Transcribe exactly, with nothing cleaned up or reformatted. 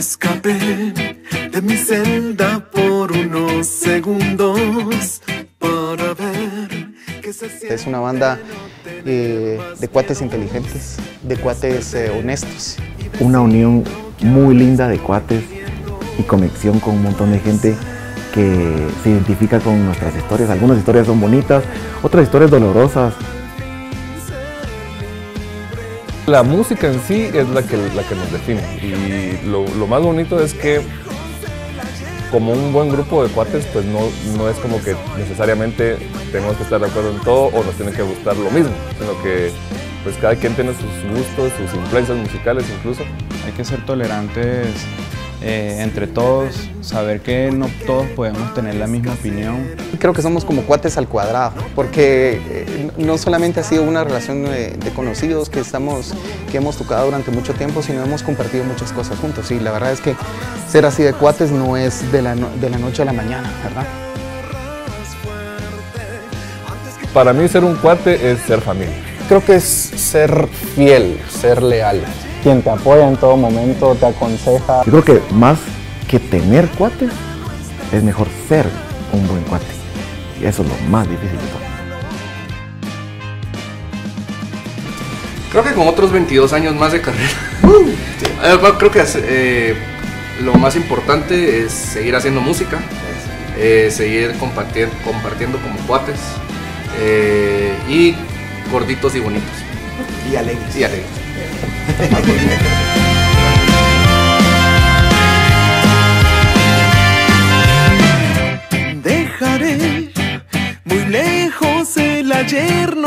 escapé de mi celda por unos segundos para ver qué se siente. Es una banda eh, de cuates inteligentes, de cuates eh, honestos. Una unión muy linda de cuates y conexión con un montón de gente que se identifica con nuestras historias. Algunas historias son bonitas, otras historias dolorosas. La música en sí es la que, la que nos define, y lo, lo más bonito es que como un buen grupo de cuates, pues no, no es como que necesariamente tenemos que estar de acuerdo en todo o nos tiene que gustar lo mismo, sino que pues cada quien tiene sus gustos, sus influencias musicales incluso. Hay que ser tolerantes eh, entre todos, saber que no todos podemos tener la misma opinión. Creo que somos como cuates al cuadrado, porque eh, no solamente ha sido una relación de, de conocidos que, estamos, que hemos tocado durante mucho tiempo, sino hemos compartido muchas cosas juntos. Y la verdad es que ser así de cuates no es de la, no, de la noche a la mañana, ¿verdad? Para mí ser un cuate es ser familia. Creo que es ser fiel, ser leal. Quien te apoya en todo momento, te aconseja. Yo creo que más que tener cuates, es mejor ser un buen cuate. Y eso es lo más difícil de todo. Creo que con otros veintidós años más de carrera, creo que eh, lo más importante es seguir haciendo música, eh, seguir compartir, compartiendo como cuates, eh, y gorditos y bonitos. Y alegres. Y alegres. Dejaré muy lejos el ayer.